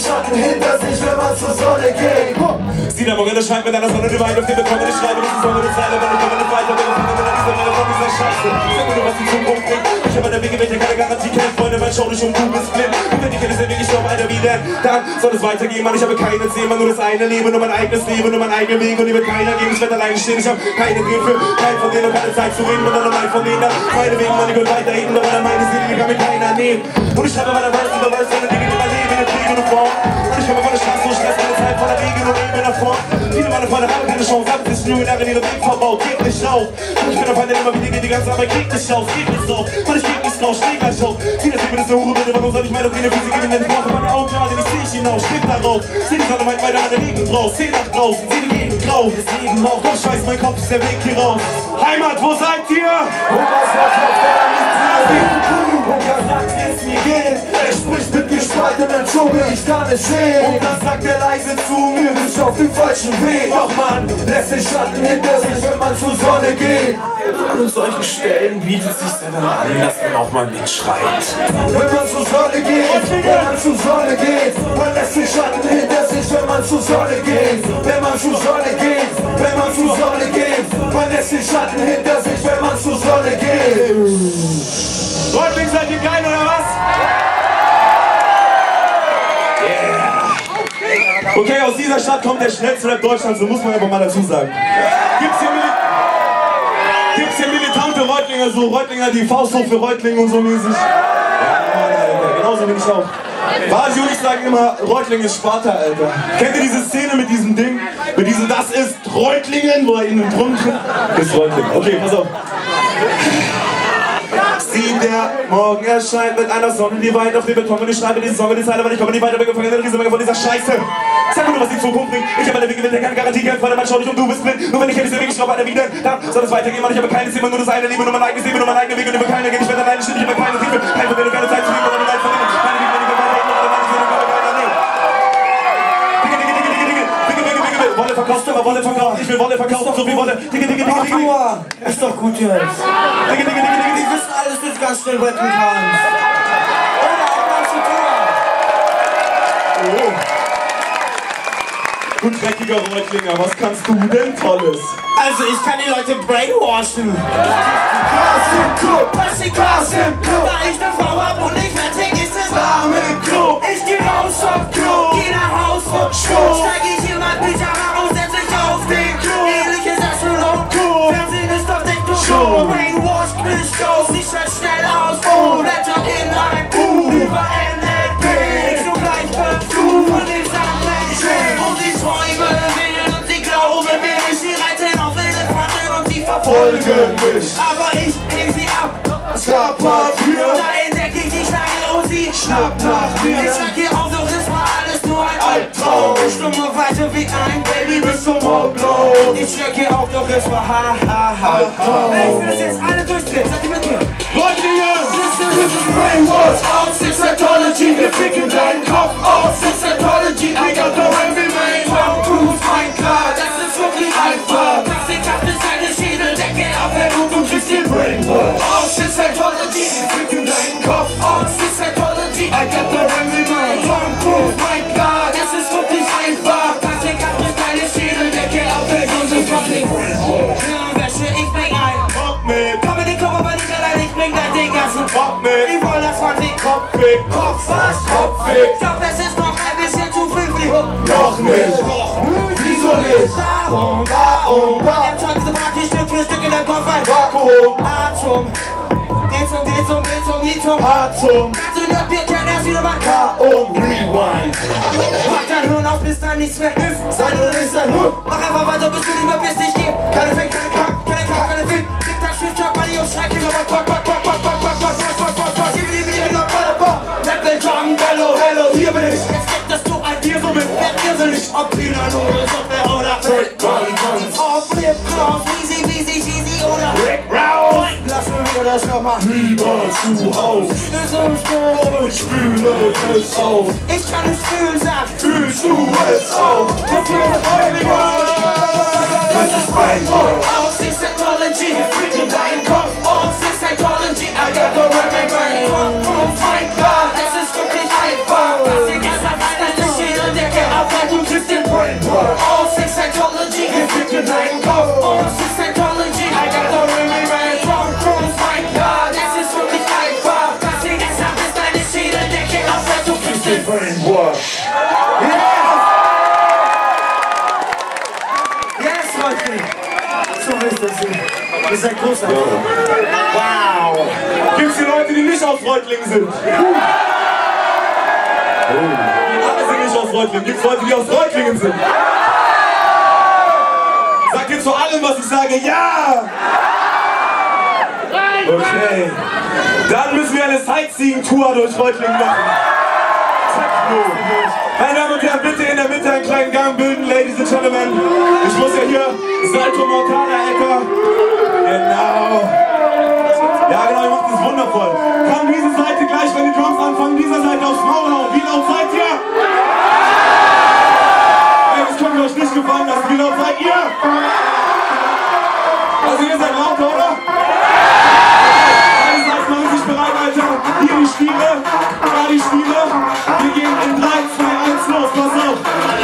Schatten hinter sich, wenn man zur Sonne geht. Sieh der Morelle scheint mit einer Sonne, die Wein auf die bekomme. Ich schreibe, das ist Sonne, das Zeile, wenn ich komme nicht weiter, wenn ich komme mit dieser Männer von dieser Scheiße. Sag mir nur, was die Zukunft bringt. Ich hab an der Wege, wenn ich keine Garantie kennt, Freunde, mein Schau nicht du bist blind. Und wenn ich kenne, ist der Weg, ich glaub, Alter, wie denn? Dann soll es weitergehen, Mann, ich habe keine Ziel, nur das eine Leben, nur mein eigenes Leben, nur mein eigener Weg und die wird keiner geben. Ich werd alleine stehen, ich hab keine Briefe, kein von denen und keine Zeit zu reden, und dann allein von denen. Meine Wegen, Mann, ich will weiterreden, aber dann meine Seele, die kann mir keiner nehmen. Und ich schreibe, weil er weiß, seine Dinge, die mein Leben in Krieg und Form. Und ich komme von der Straße, so Stress, meine Zeit voller Wege und Leben nach vorn. Viele meine Freunde haben keine Chance, haben sich nur in ihren Weg verbaut, geht nicht auf. Und ich bin auf einen immer wieder, geht die ganze Arbeit, geht nicht auf, geht nicht auf. Und ich geht nicht raus, steh gleich auf. Sieh das Leben ist eine Hure, warum soll ich meine Pläne für sie geben, denn ich brauche meine Augen gerade, ich seh ich hinaus, steht darauf. Seh die Sonne, mein weiter an der Regen draus, seh nach draußen, seh die Gegend grau, das Leben auch. Doch ich weiß, mein Kopf ist der Weg hier raus. Heimat, wo seid ihr? Und was macht noch der und er sagt, wie es mir geht. Er spricht mit gespaltener Zunge, ich kann es sehen. Und dann sagt er leise zu mir, du bist auf dem falschen Weg. Doch man lässt den Schatten hinter sich, wenn man zur Sonne geht. An solchen Stellen bietet sich dann an, dass man auch mal mitschreit. Wenn man zur Sonne geht, wenn man zur Sonne geht, man lässt den Schatten hinter sich, wenn man zur Sonne geht. Wenn man zur Sonne geht, wenn man zur Sonne geht, man lässt den Schatten hinter sich, wenn man zur Sonne geht. Reutlingen, seid ihr geil oder was? Yeah. Okay, aus dieser Stadt kommt der schnellste Rap Deutschlands, so muss man einfach mal dazu sagen. Gibt's hier militante Reutlinger, so Reutlinger, die Faust hoch für Reutlingen und so mäßig? Ja, genauso bin ich auch. Basi und ich sagen immer, Reutlingen ist Sparta, Alter. Kennt ihr diese Szene mit diesem Ding? Mit diesem Das ist Reutlingen, wo er innen drum tritt? Das ist Reutlingen. Okay, pass auf. Sieh, der Morgen erscheint mit einer Sonne, die weit auf den Beton und ich schreibe diese Sonne, die Zeile, weil ich komme nicht weiter, bin gefangen in der Riesenmenge von dieser Scheiße. Sag mir nur, was die Zukunft bringt. Ich habe eine Wege, der keine Garantie kennt, weil man schaut nicht und du bist blind. Nur wenn ich kenne, ist der Weg, ich glaube, einer wieder. Dann soll es weitergehen, Mann, ich habe keines Thema, nur das eine Leben, nur mein eigenes Leben, nur mein eigener Weg und über keiner geht. Ich werde alleine stehen, ich habe keine Hilfe, kein von denen, keine Zeit zu leben, sondern allein von denen. Keine Wege, wenn ich weiterreden, oder meine Seele, keine weiter nehmen. Wolle verkauft, immer Wolle verkauft. Ich will Wolle verkaufen, so wie Wolle. Ist doch gut jetzt. Die wissen alles, bis ganz schnell retten kannst. Oder auch mal zu tun. Du dreckiger Reutlinger, was kannst du denn Tolles? Also ich kann die Leute brainwashen. Was die Klasse im Club, da ich ne Frau hab und nicht mehr täglich ist warm im Club. Ich geh raus auf Klo, geh nach Haus und Schuh. Steig ich in mein Pyjama und setz mich auf den Klo. Ähnliches Astronaut, Fernsehen ist doch nicht du Show. Brainwash, Quizshows, ich schreib schnell aus. Oh, Blätter in ein Buch über NLP. Ich nur gleich beflucht von den Sandmenschen. Und die Träume wählen und sie glauben mir nicht. Sie reiten auf Elefanten und sie verfolgen mich. Aber ich nehm sie ab. Schnapp Papier. Da entdecke ich die Schlange und sie Schnapp nach mir. Ich sag dir auch, doch das war alles nur ein Albtraum. Ich stumme weiter wie ein Baby bis zum Morgengrauen. Ich sag dir auch, doch es war ha ha ha. Ich will das jetzt alle durchdrehen, seid ihr mit mir? Reutlingen! This is Brainwash aus Sextology. Wir ficken deinen Kopf aus Sextology. I got the heavy main. Proof, mein klar, das ist wirklich einfach. Plastikhaft ist eine Schädeldecke auf der Hut und kriegst den Brainwash aus Sextology. Wir ficken deinen Kopf aus Sextology. I got the heavy main. Proof, mein klar, das ist wirklich einfach. Plastikhaft ist eine Schädeldecke auf der Hut und kriegst den Brainwash. Wäsche, ich bring ein. Rock mit! Komm in den Kopf, aber nicht allein, ich bring dein Ding ganzen Rock mit! Ich wollte das von dir. Kopfweg! Kopf was? Kopfweg. Doch es ist noch ein bisschen zu früh für die Hook. Noch nicht. Wieso nicht? Warum? Im Tanzen mag ich Stück für Stück in der Kopf ein. Vakuum. Atom. Ditum. Atom. Also nur wir kennen erst wieder mal K.O. Rewind. Mach dein Hirn auf, bis dann nichts mehr ist. Sein oder ist ein Hund? Mach einfach weiter, bis du nicht mehr bist. Ich geh. Keine Fake, keine Kack, keine Film. Tick-Tack, Schiff-Tack, Mario, Schreck, Killer, Quack. Level, Drum, Bello, hier bin ich. Jetzt gibt es so ein Bier, so mit irrsinnig. Ob Pina, Nudeln, Software oder Rick, Auf Flip, Klaus, Easy oder Rick Rouse. Lassen wir das nochmal. Lieber zu Haus. Ist im Spiel. Ich spüle es auf. Ich kann es fühlen, sag. Fühlst du es auf? Wir fühlen Heiliger. Das ist Brainwash. Aus ist Technology. Wir ficken deinen Kopf. Aus ist Technology. I got the right brain. Mein Gott, das ist wirklich einfach. Das ist ganz alleine nicht different world. Yes, Reutlingen! So ist das hier. Ihr seid großartig. Wow! Gibt's hier Leute, die nicht aus Reutlingen sind? Alle sind nicht aus Reutlingen. Gibt's Leute, die aus Reutlingen sind? Sagt ihr zu allem, was ich sage, ja! Okay. Dann müssen wir eine Sightseeing-Tour durch Reutlingen machen. Techno. Meine Damen und Herren, bitte in der Mitte einen kleinen Gang bilden, Ladies and Gentlemen. Ich muss ja hier Salto Mortana-Ecker. Genau. Ja genau, ihr macht das wundervoll. Kann diese Seite gleich, wenn die Drums anfangen, dieser Seite aufs Maul hauen. Wie laut seid ihr? Ey, das könnt ihr euch nicht gefallen lassen. Wie laut seid ihr? Also ihr seid laut, oder? Alle Seiten machen sich bereit, Alter. Hier die Stiele, da die Stiele. Wir gehen in 3, 2, 1 los. Pass auf.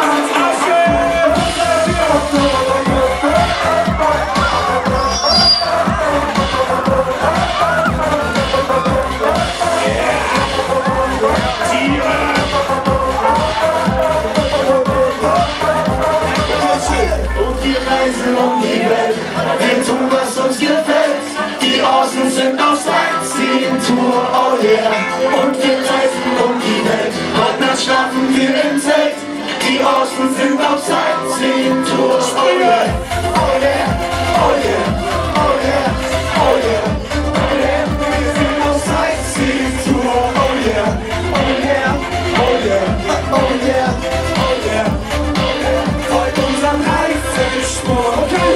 Um die Welt, wir tun, was uns gefällt. Die Orsons sind auf Sightseeing-Tour, oh yeah. Und wir reisen um die Welt, heute Nacht schlafen wir im Zelt. Die Orsons sind auf Sightseeing-Tour, oh yeah. Oh yeah, oh yeah, oh yeah, oh yeah, oh yeah. Wir sind auf Sightseeing-Tour, oh yeah, oh yeah, oh yeah, oh yeah, oh yeah. Folgt unserem Reifenspur.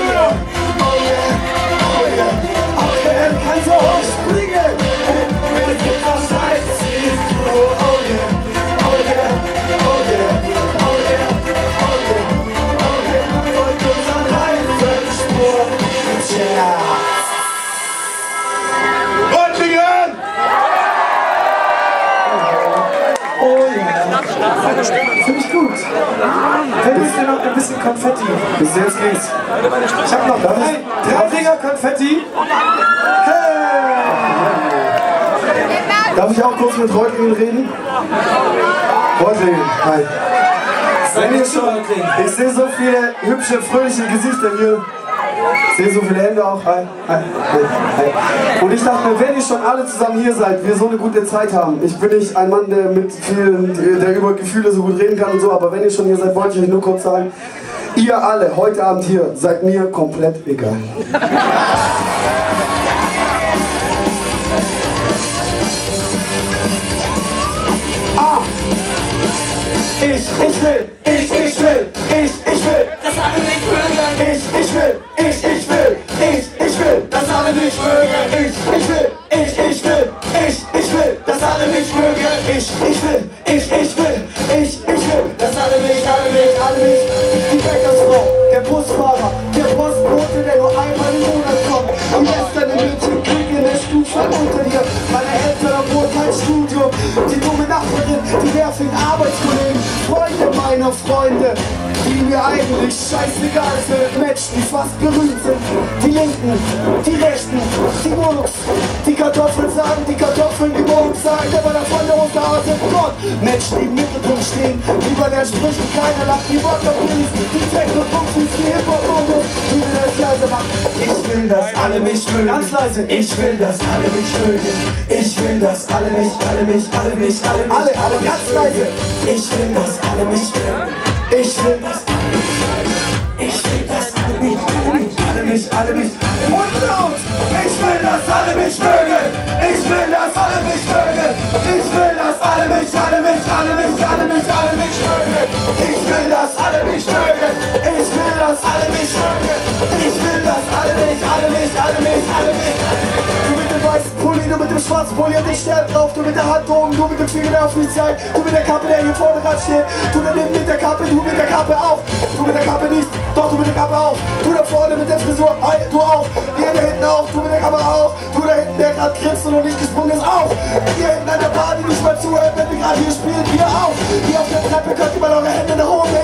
Finde ich gut. Findest du noch ein bisschen Konfetti? Bis jetzt geht's. Ich hab noch 3 Dinger Konfetti. Hey! Darf ich auch kurz mit Reutlingen reden? Reutlingen, hi. Ich sehe so viele hübsche, fröhliche Gesichter hier. Ich sehe so viele Hände auch. Hi. Hi. Hi. Und ich dachte mir, wenn ihr schon alle zusammen hier seid, wir so eine gute Zeit haben. Ich bin nicht ein Mann, der über Gefühle so gut reden kann und so, aber wenn ihr schon hier seid, wollte ich euch nur kurz sagen, ihr alle heute Abend hier seid mir komplett egal. Ich will, das alle nicht mögen. ich will, Das alle nicht mögen. ich will, Das alle nicht mögen. das alle nicht, die Bäckersfrau, der Busfahrer, der Postbote, der nur einmal im Monat kommt, am besten im Mädchen kriegen in der Stufe unter dir, meine Eltern am Wohlfahrtsstudium, die dumme Nachbarin, die nervigen Arbeitskollegen, Freunde meiner Freunde, die mir eigentlich scheißegal sind, Menschen, die fast berühmt sind, die Linken, die Rechten, die Wurst, die Kartoffeln sagen, die Kartoffeln, die morgen sagen, der bei der Freunde runterhaut sind Gott, Menschen, die im Mittelpunkt stehen, die bei der Sprüche keiner lacht, die Wörterbrüllis, die Techno-Punktis, die Hip-Hop-Mundus, die mir das leise macht. Ich will, dass alle mich mögen, ganz leise, ich will, dass alle mich mögen, ich will, dass alle mich, alle ganz leise, ich will, dass alle mich mögen, ich will, dass alle mich und laut, ich will, dass alle mich mögen, ich will, dass alle mich mögen, ich will, dass alle mich mögen, ich will, dass alle mich mögen, ich will, dass alle mich mögen, ich will, dass alle mich. Du mit dem weißen Pulli, du mit dem schwarzen Pulli und ich Stern drauf, du mit der Hand oben, du mit dem Finger, der auf mich zeigt, du mit der Kappe, der hier vorne dran steht, du daneben mit der Kappe, du mit der Kappe auch, du mit der Kappe nicht, doch du mit der Kappe auch, du da vorne mit der Frisur, hi, du auch, ihr da hinten auch, du mit der Kamera auch, du da hinten, der gerade grinst und noch nicht gesprungen ist, auch, ihr hinten an der Bar, die nicht mal zuhört, wenn wir gerade hier spielen, ihr auch, hier auf der Treppe könnt ihr mal eure Hände nach oben